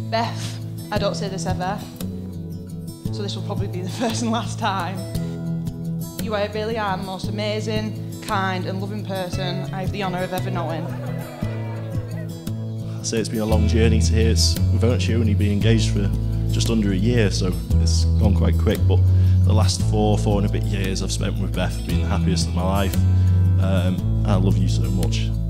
Beth, I don't say this ever, so this will probably be the first and last time. You really are the most amazing, kind and loving person I have the honour of ever knowing. I'd say it's been a long journey to here. We've actually only been engaged for just under a year, so it's gone quite quick, but the last four and a bit years I've spent with Beth have been the happiest of my life. I love you so much.